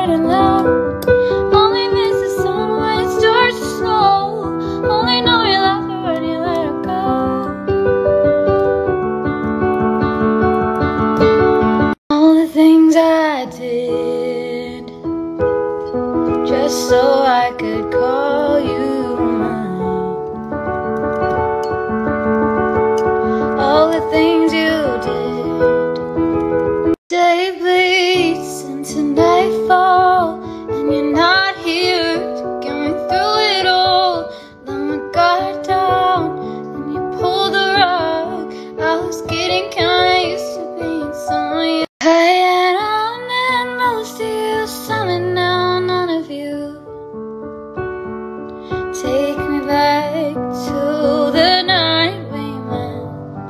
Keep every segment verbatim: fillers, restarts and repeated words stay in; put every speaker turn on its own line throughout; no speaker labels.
getting low. Only miss the sun when it starts to snow. Only know you love her when you let her go. All the things I did just so I could call you mine. All the things you did. Day bleeds into nightfall, and you're not here to get me through it all. Let my guard down, and you pulled the rug. I was getting kinda used to being someone you had on, and most of you, some and now none of you. Take me back to the night we met.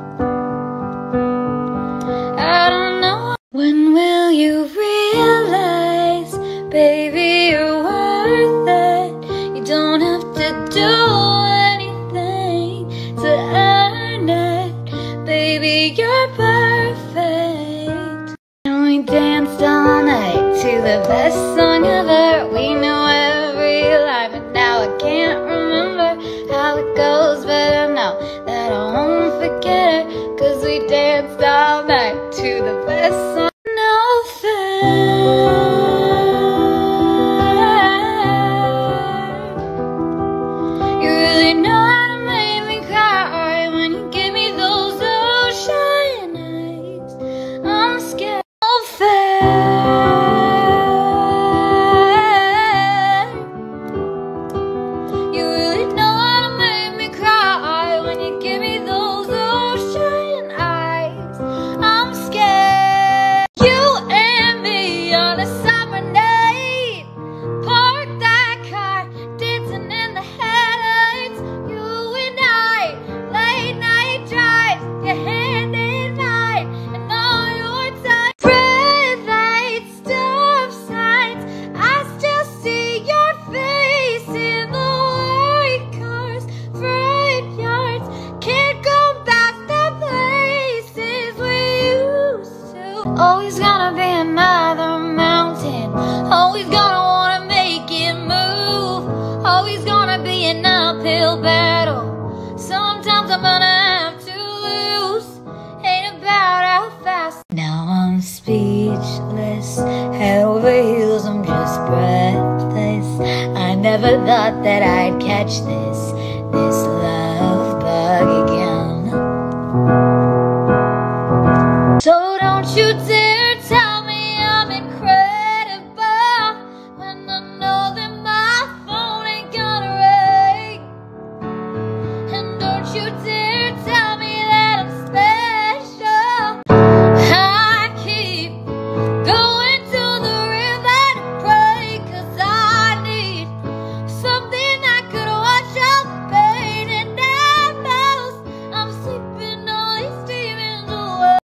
I don't know. When will you realize, baby, you're worth it? You don't have to do anything to earn it. Baby, you're perfect. And we danced all night to the best song ever. We knew every line, but now I can't remember how it goes. But I know that I won't forget it, 'cause we danced all night to the best song. No fair. You really know how to make me cry when you give me those ocean eyes. I'm scared. No fair. You really know how to make me cry when you give me those ocean eyes. I'm scared. You and me on a summer night, park that car, dancing in the headlights. You and I, late night drives, your hand in mine, and all your time. Red lights, stop signs, I still see your face in the white cars, front yards. Can't go back the places we used to. Always gonna be another mountain, always gonna wanna make it move, always gonna be an uphill battle. Sometimes I'm gonna have to lose, ain't about how fast. Now I'm speechless, head over heels, I'm just breathless. I never thought that I'd catch this, this love bug again. So don't you dare tell me I'm incredible when I know that my phone ain't gonna ring. And don't you dare